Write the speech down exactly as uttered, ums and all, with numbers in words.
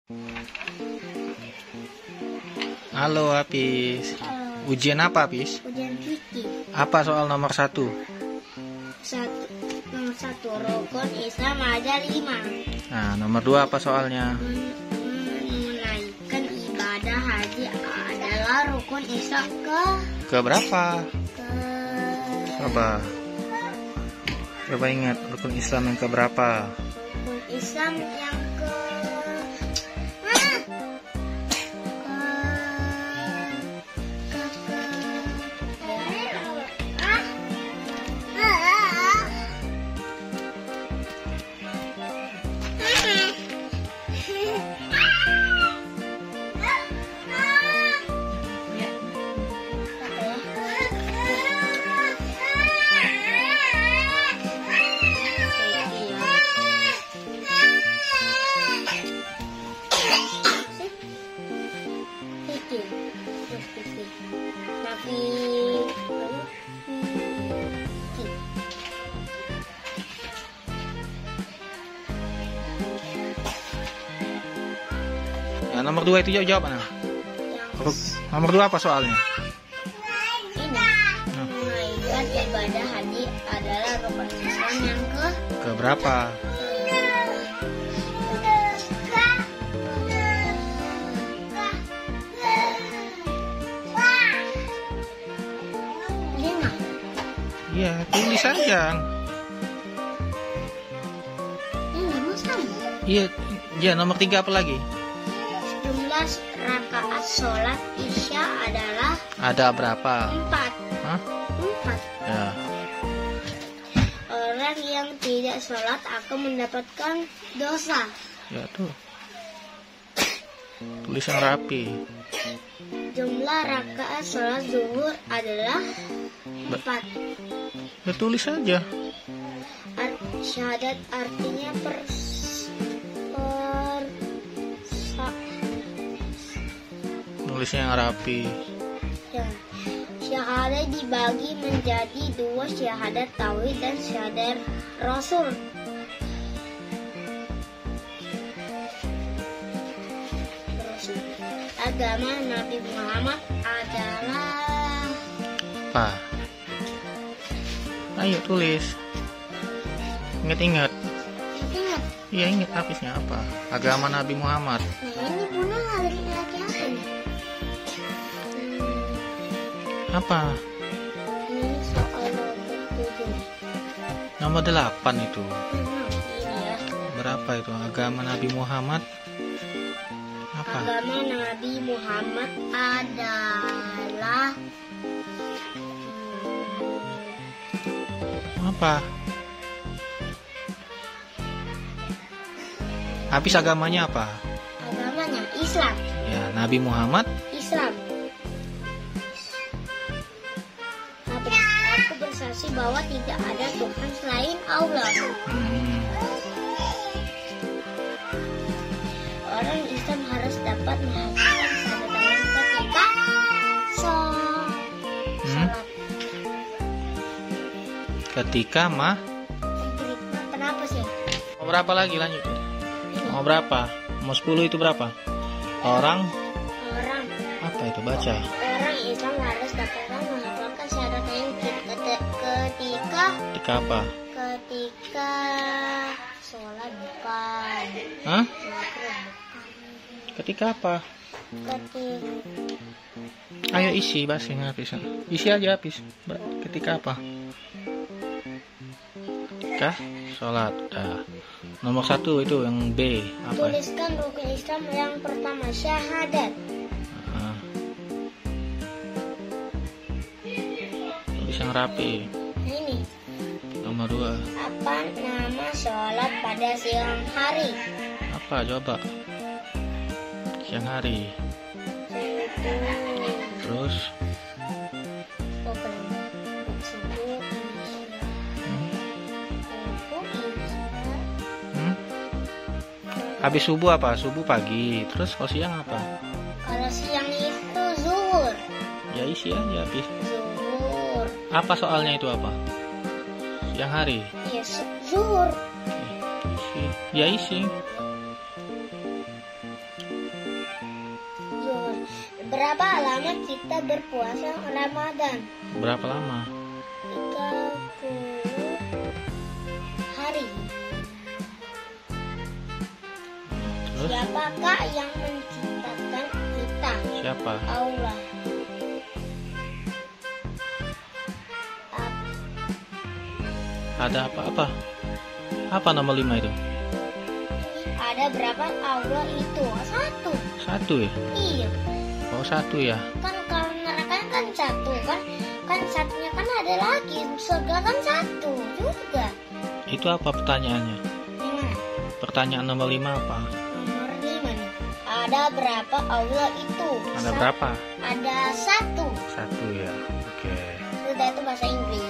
Halo Apis. Halo. Ujian apa Apis? Ujian fikih. Apa soal nomor satu? Satu, nomor satu rukun Islam ada lima. Nah, nomor dua apa soalnya? Men- Menunaikan ibadah haji adalah rukun Islam ke Ke berapa? ke Coba. Coba ingat rukun Islam yang ke berapa? rukun Islam yang ke ah! ke ke ke ah! Ah, ah, Tapi Ya, nomor dua itu jawab mana? yang Nomor dua apa soalnya? ini menunaikan ibadah haji adalah rukun Islam yang ke Ke berapa? lima. Iya, tulis aja. Ini lima sama. Iya, ya nomor tiga apa lagi? Jumlah rakaat sholat isya adalah Ada berapa? empat. Hah? Empat. Ya. Orang yang tidak sholat akan mendapatkan dosa. Ya tuh. Tulis yang rapi. Jumlah rakaat sholat zuhur adalah Ba- empat. Ya tulis aja. Art, syahadat artinya per, per sa, Tulisnya yang rapi. ya. Syahadat dibagi menjadi dua, syahadat tauhid dan syahadat rasul. Terus, agama Nabi Muhammad adalah Apa? Ayo tulis. Ingat-ingat. ingat. Iya ingat habisnya apa? Agama Nabi Muhammad. Nah ini Bunda lagi lagi apa ini? Hmm, Apa? ini soal nomor tujuh. Nomor delapan itu. Hmm, ini ya. Berapa itu? Agama Nabi Muhammad. Apa? Agama Nabi Muhammad adalah Apa? Habis agamanya apa? agamanya Islam. Ya, Nabi Muhammad. Islam. Aku, aku bersaksi bahwa tidak ada Tuhan selain Allah. Hmm, Orang Islam harus dapat menghafalkan syahadat ketika sholat. Hmm? Ketika mah. Kenapa sih? Mau berapa lagi lanjut? Mau berapa? Mau sepuluh itu berapa? Orang Orang apa itu baca? orang Islam harus dapat menghafalkan syahadat yang ketika ketika Ketika apa? ketika sholat bukan. Hah? Maghrib Ketika apa? bukan. Ketika Ayo isi bahasa yang habis. Isi aja habis. Ba- Ketika apa? Ketika sholat. Dah. Nomor satu itu yang B apa? tuliskan rukun Islam yang pertama syahadat. Ah. Tulis yang rapi. Ini Nomor dua. apa nama sholat pada siang hari? Apa coba? Siang hari. Yaitu Terus oh, belum. Subuh, isya. hmm? Subuh, isya. Hmm? Habis subuh apa? Subuh pagi. Terus kalau siang apa? Kalau siang itu zuhur. Ya isi aja habis. Zuhur. Apa soalnya itu apa? Siang hari. Ya su- zuhur. Isi. Ya isi. Berapa lama kita berpuasa Ramadan? Berapa lama? tiga puluh hari. Terus Siapakah yang menciptakan kita? siapa? Allah. Ada apa-apa? Apa nomor lima itu? Ada berapa Allah itu? Satu. Satu ya? Iya. Oh satu ya? Kan kalau neraka kan satu kan? Kan satunya kan ada lagi. Surga kan satu juga. Itu apa pertanyaannya? Nah, Pertanyaan nomor lima apa? nomor lima nih. Ada berapa Allah itu? Ada Sa- berapa? Ada satu. Satu ya. Oke. Sudah itu bahasa Inggris.